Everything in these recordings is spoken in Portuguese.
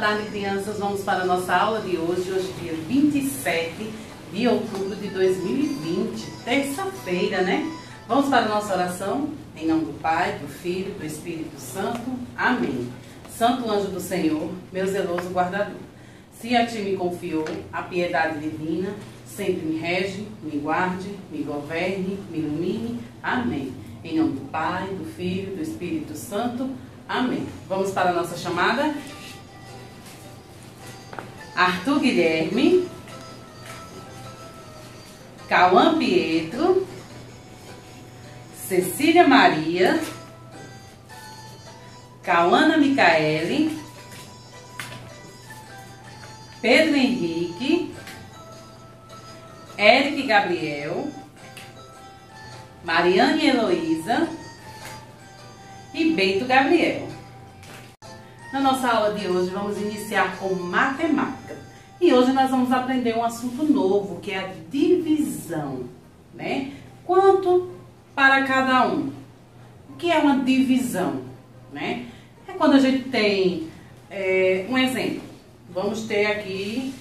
tarde, crianças. Vamos para a nossa aula de hoje, dia 27 de outubro de 2020, terça-feira, né? Vamos para a nossa oração? Em nome do Pai, do Filho e do Espírito Santo. Amém. Santo anjo do Senhor, meu zeloso guardador, se a ti me confiou a piedade divina, sempre me rege, me guarde, me governe, me ilumine. Amém. Em nome do Pai, do Filho e do Espírito Santo. Amém. Vamos para a nossa chamada? Arthur Guilherme, Cauã Pietro, Cecília Maria, Cauana Micaele, Pedro Henrique, Eric Gabriel, Mariane Heloísa e Beto Gabriel. Na nossa aula de hoje vamos iniciar com matemática. E hoje nós vamos aprender um assunto novo, que é a divisão, né? Quanto para cada um? O que é uma divisão, né? É quando a gente tem um exemplo. Vamos ter aqui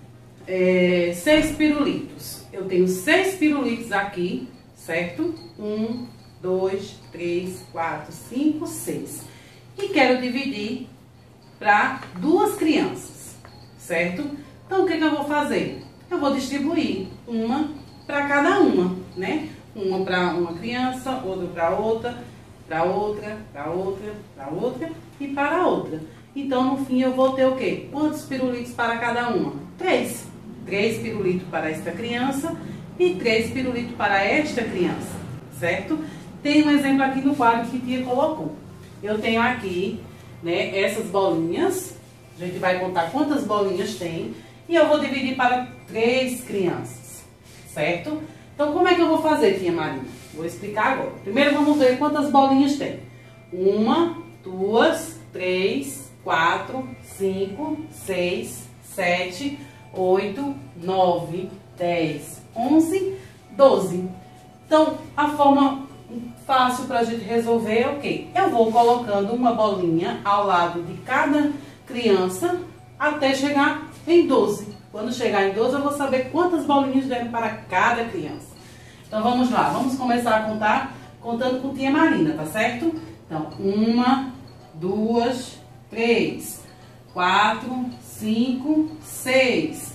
6 pirulitos. Eu tenho 6 pirulitos aqui, certo? 1, 2, 3, 4, 5, 6. E quero dividir para 2 crianças, certo? Então, o que eu vou fazer? Eu vou distribuir uma para cada uma, né? Uma para uma criança, outra para outra, para outra, para outra, para outra e para outra. Então, no fim, eu vou ter o quê? Quantos pirulitos para cada uma? 3. 3 pirulitos para esta criança e 3 pirulitos para esta criança, certo? Tem um exemplo aqui no quadro que tia colocou. Eu tenho aqui, né, essas bolinhas. A gente vai contar quantas bolinhas tem. E eu vou dividir para 3 crianças, certo? Então, como é que eu vou fazer, tia Marina? Vou explicar agora. Primeiro, vamos ver quantas bolinhas tem. 1, 2, 3, 4, 5, 6, 7, 8, 9, 10, 11, 12. Então, a forma fácil para a gente resolver é o quê? Eu vou colocando uma bolinha ao lado de cada criança até chegar em 12. Quando chegar em 12, eu vou saber quantas bolinhas deram para cada criança. Então, vamos lá. Vamos começar a contar contando com tia Marina, tá certo? Então, 1, 2, 3, 4, 5, 6,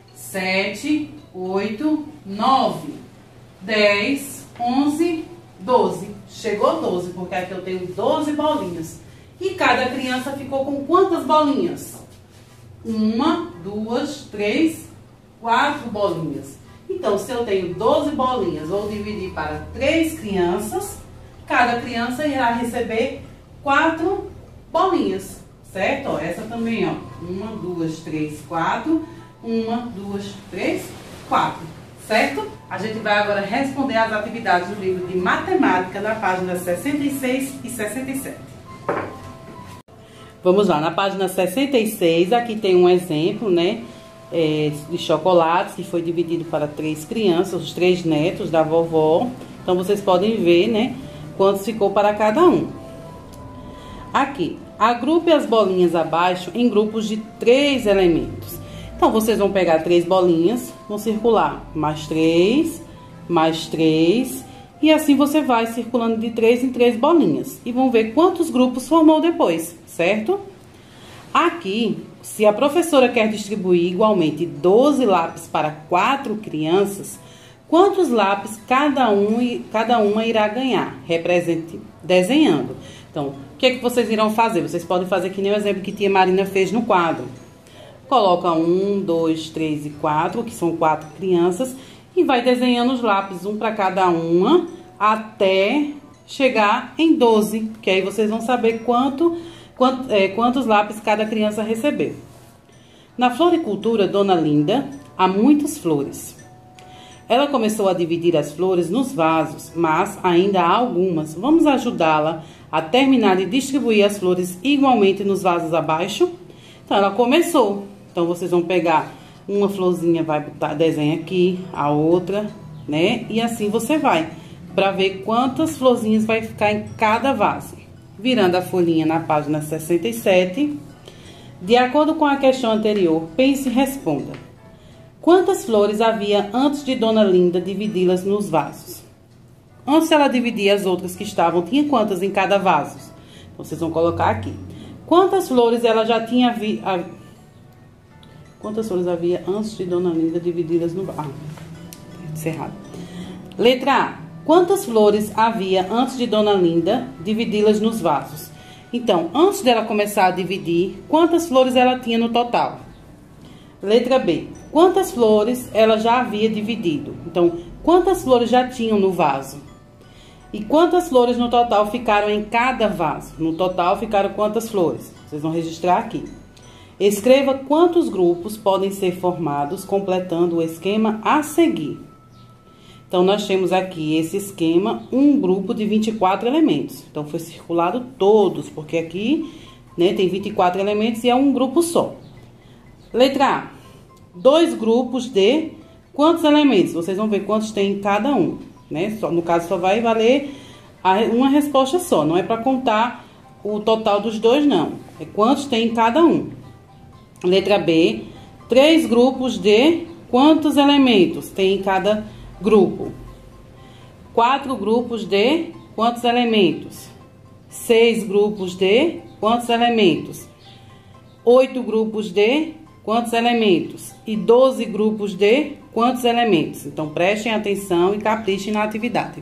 7, 8, 9, 10, 11, 12. Chegou 12, porque aqui eu tenho 12 bolinhas. E cada criança ficou com quantas bolinhas? 1, 2, 3, 4 bolinhas. Então, se eu tenho 12 bolinhas, vou dividir para 3 crianças. Cada criança irá receber 4 bolinhas, certo? Ó, essa também, ó. 1, 2, 3, 4. 1, 2, 3, 4. Certo? A gente vai agora responder as atividades do livro de matemática na página 66 e 67. Vamos lá, na página 66, aqui tem um exemplo, né, de chocolates que foi dividido para 3 crianças, os 3 netos da vovó. Então, vocês podem ver, né, quantos ficou para cada um. Aqui, agrupe as bolinhas abaixo em grupos de 3 elementos. Então, vocês vão pegar 3 bolinhas, vão circular mais 3, e assim você vai circulando de 3 em 3 bolinhas. E vão ver quantos grupos formou depois, certo? Aqui, se a professora quer distribuir igualmente 12 lápis para 4 crianças, quantos lápis cada uma irá ganhar? Represente desenhando. Então, o que vocês irão fazer? Vocês podem fazer que nem o exemplo que tia Marina fez no quadro. Coloca 1, 2, 3 e 4, que são 4 crianças, e vai desenhando os lápis, um para cada uma, até chegar em 12, que aí vocês vão saber quantos lápis cada criança recebeu. Na floricultura Dona Linda, há muitas flores. Ela começou a dividir as flores nos vasos, mas ainda há algumas. Vamos ajudá-la a terminar de distribuir as flores igualmente nos vasos abaixo? Então, ela começou. Então, vocês vão pegar uma florzinha, vai botar, desenha aqui, a outra, né? E assim você vai, para ver quantas florzinhas vai ficar em cada vaso. Virando a folhinha na página 67, De acordo com a questão anterior, pense e responda. Quantas flores havia antes de Dona Linda dividi-las nos vasos? Antes ela dividir as outras que estavam, tinha quantas em cada vaso? Então, vocês vão colocar aqui. Quantas flores ela já tinha... Quantas flores havia antes de Dona Linda dividi-las no vaso? Encerrado. Letra A. Quantas flores havia antes de Dona Linda dividi-las nos vasos? Então, antes dela começar a dividir, quantas flores ela tinha no total? Letra B. Quantas flores ela já havia dividido? Então, quantas flores já tinham no vaso? E quantas flores no total ficaram em cada vaso? No total ficaram quantas flores? Vocês vão registrar aqui. Escreva quantos grupos podem ser formados completando o esquema a seguir. Então, nós temos aqui esse esquema, um grupo de 24 elementos. Então, foi circulado todos, porque aqui, né, tem 24 elementos e é um grupo só. Letra A. 2 grupos de quantos elementos? Vocês vão ver quantos tem em cada um, né? No caso, só vai valer uma resposta só. Não é para contar o total dos dois, não. É quantos tem em cada um. Letra B. 3 grupos de quantos elementos tem em cada grupo? 4 grupos de quantos elementos? 6 grupos de quantos elementos? 8 grupos de quantos elementos? E 12 grupos de quantos elementos? Então, prestem atenção e caprichem na atividade.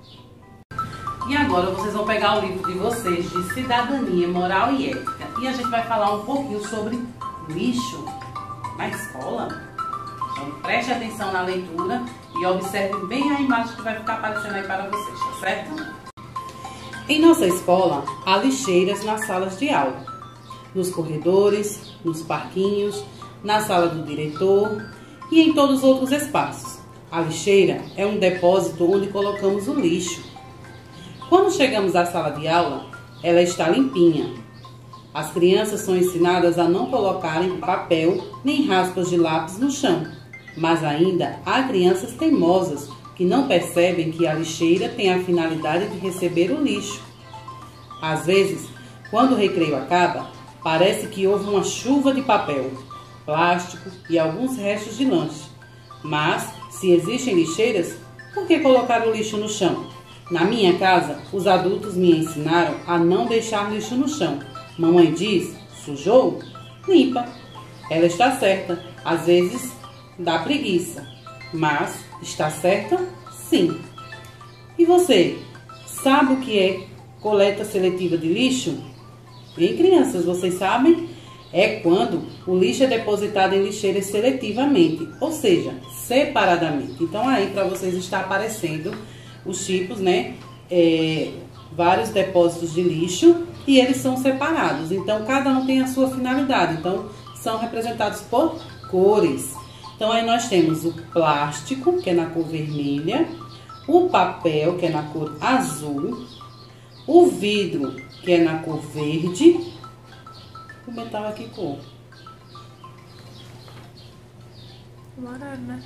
E agora, vocês vão pegar o livro de vocês de Cidadania, Moral e Ética. E a gente vai falar um pouquinho sobre lixo na escola. Então, preste atenção na leitura e observe bem a imagem que vai ficar aparecendo aí para vocês, tá certo? Em nossa escola, há lixeiras nas salas de aula, nos corredores, nos parquinhos, na sala do diretor e em todos os outros espaços. A lixeira é um depósito onde colocamos o lixo. Quando chegamos à sala de aula, ela está limpinha. As crianças são ensinadas a não colocarem papel nem raspas de lápis no chão. Mas ainda há crianças teimosas que não percebem que a lixeira tem a finalidade de receber o lixo. Às vezes, quando o recreio acaba, parece que houve uma chuva de papel, plástico e alguns restos de lanche. Mas, se existem lixeiras, por que colocar o lixo no chão? Na minha casa, os adultos me ensinaram a não deixar lixo no chão. Mamãe diz, sujou? Limpa. Ela está certa. Às vezes dá preguiça, mas está certa? Sim. E você, sabe o que é coleta seletiva de lixo? Hein, crianças, vocês sabem? É quando o lixo é depositado em lixeiras seletivamente, ou seja, separadamente. Então, aí para vocês está aparecendo os tipos, né? Vários depósitos de lixo e eles são separados. Então, cada um tem a sua finalidade. Então, são representados por cores. Então, aí nós temos o plástico, que é na cor vermelha, o papel, que é na cor azul, o vidro, que é na cor verde, o metal aqui cor amarelo, né?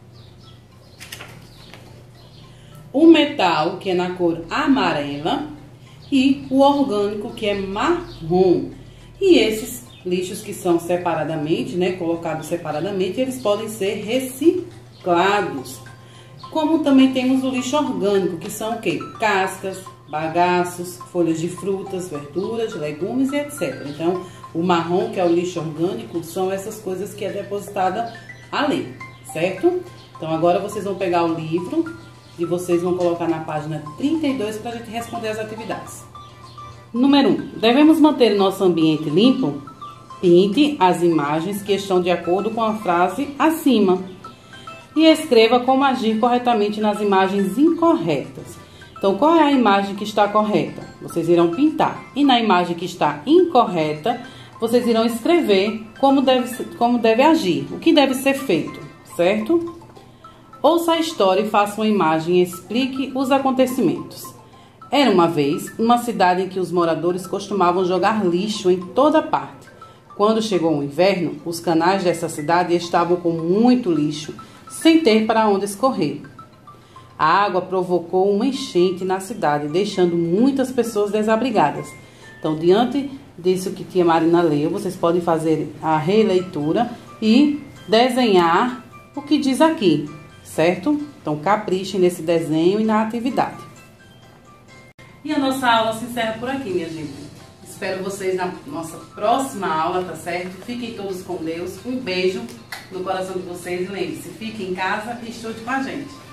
O metal, que é na cor amarela, e o orgânico, que é marrom. E esses lixos que são separadamente, né, colocados separadamente, eles podem ser reciclados. Como também temos o lixo orgânico, que são o quê? Cascas, bagaços, folhas de frutas, verduras, legumes e etc. Então, o marrom, que é o lixo orgânico, são essas coisas que é depositada ali, certo? Então, agora vocês vão pegar o livro e vocês vão colocar na página 32 para a gente responder as atividades. Número 1. Devemos manter nosso ambiente limpo? Pinte as imagens que estão de acordo com a frase acima e escreva como agir corretamente nas imagens incorretas. Então, qual é a imagem que está correta? Vocês irão pintar. E na imagem que está incorreta, vocês irão escrever como deve agir, o que deve ser feito, certo? Ouça a história e faça uma imagem e explique os acontecimentos. Era uma vez uma cidade em que os moradores costumavam jogar lixo em toda parte. Quando chegou o inverno, os canais dessa cidade estavam com muito lixo, sem ter para onde escorrer. A água provocou uma enchente na cidade, deixando muitas pessoas desabrigadas. Então, diante disso que tia Marina leu. Vocês podem fazer a releitura e desenhar o que diz aqui, certo? Então, caprichem nesse desenho e na atividade. E a nossa aula se encerra por aqui, minha gente. Espero vocês na nossa próxima aula, tá certo? Fiquem todos com Deus. Um beijo no coração de vocês. E lembre-se, fiquem em casa e estude com a gente.